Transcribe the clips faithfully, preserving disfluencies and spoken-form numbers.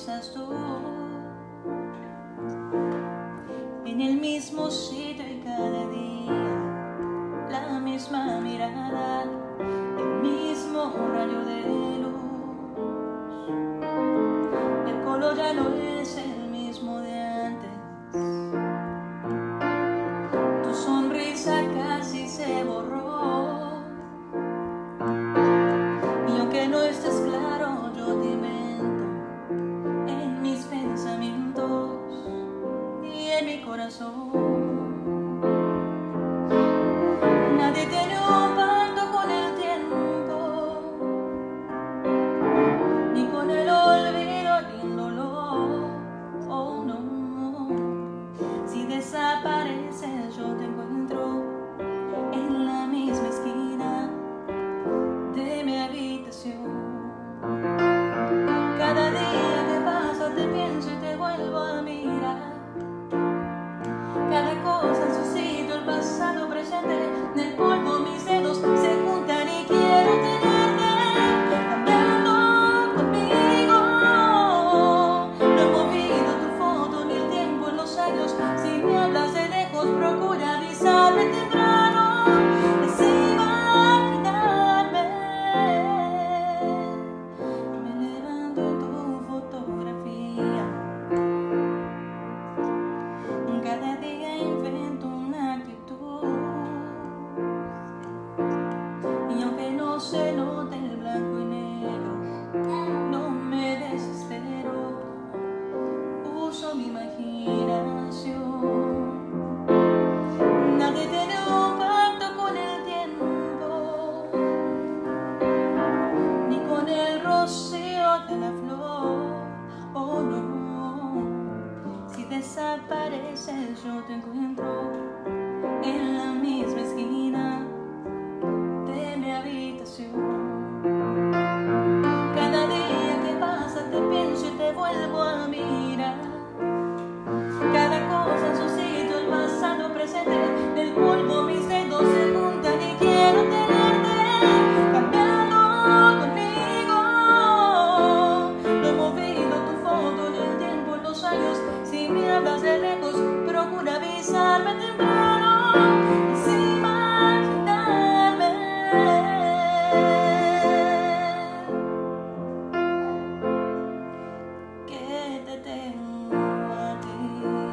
estás tú, en el mismo sitio y cada día, la misma mirada, el mismo rayo de luz. El color ya no es el mismo de antes, tu sonrisa casi se borró, y aunque no estés claro, yo te invento en mis pensamientos y en mi corazón. Nadie tiene un pacto con el tiempo, ni con el olvido ni el dolor. Oh no, si desapareces yo te encuentro en la misma esquina de mi habitación. Cada día que pasa te pienso y te vuelvo a mirar. Cada cosa en su sitio, el pasado, presente, en el polvo mis dedos se juntan y quiero tenerte cambiando conmigo. No he movido tu foto ni el tiempo en los años. Si me hablas de lejos, procura avisarme temprano. Es imaginarme. Me levanto en tu fotografía. Cada día invento una actitud, y aunque no se note el blanco y negro, no me desespero, uso mi imaginación. Nadie tiene un pacto con el tiempo, ni con el rocío de la flor. Oh no, si desapareces yo te encuentro en la misma esquina de mi habitación. Cada día que pasa te pienso y te vuelvo a mirar. Cada cosa en su sitio, el pasado, presente, del polvo mis dedos se juntan y quiero tenerte cambiando conmigo. No he movido tu foto ni el tiempo en los años. Si me hablas de lejos, procura avisarme temprano. Es imaginarme que te tengo a ti,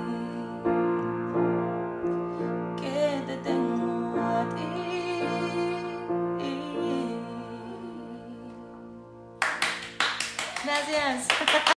que te tengo a ti. Gracias.